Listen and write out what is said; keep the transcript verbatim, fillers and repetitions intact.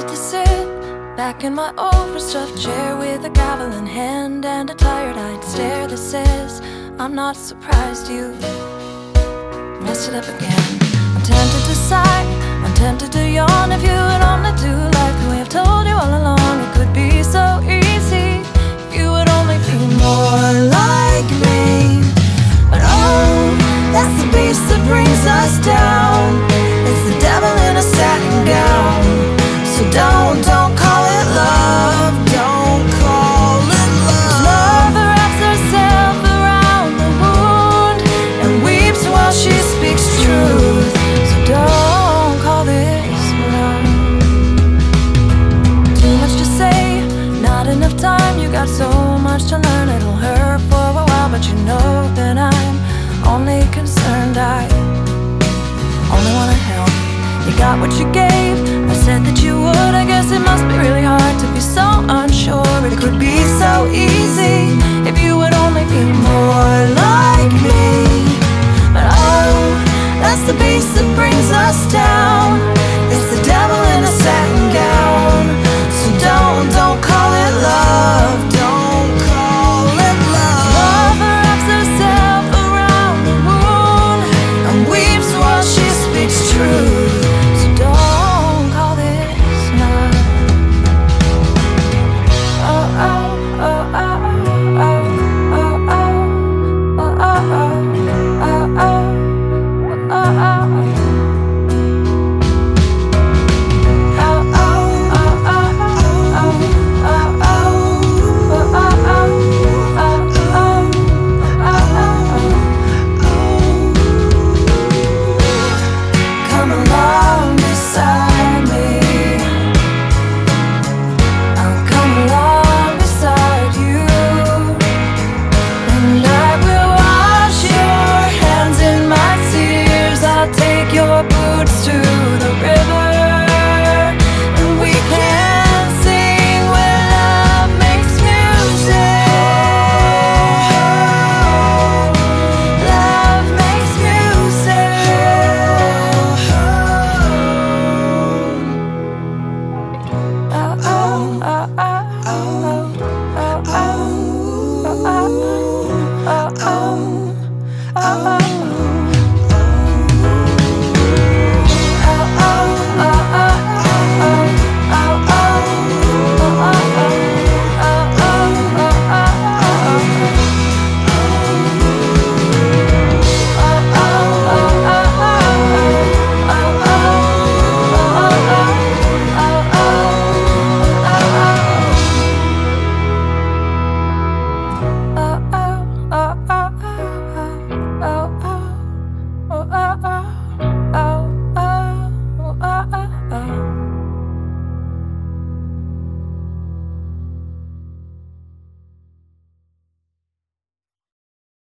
to sit back in my overstuffed chair with a gavel in hand and a tired-eyed stare that says, I'm not surprised you messed it up again. I'm tempted to sigh, I'm tempted to yawn. If you would only do life the way I've told you all along, it could be so easy if you would only be more like me. But oh, that's the beast that brings us down. It's the devil in a satin gown. So don't, don't call it love. Don't call it love. Love wraps herself around the wound and weeps while she speaks truth. So don't call this love. Too much to say, not enough time. You got so much to learn. It'll hurt for a while, but you know that I'm only concerned. I only wanna help. You got what you gave, I said that you would. I guess it must be really hard to be so unsure. It could be so easy if you would only be more like me. But oh, that's the beast that brings us down. It's the devil in a satin gown. So don't, don't call it love. Don't call it love. Love wraps herself around the wound and weeps while she speaks truth. Boots to the river, and we can sing where love makes music. Love makes music. Oh, oh, oh, oh, oh, oh, oh, oh, oh, oh, oh.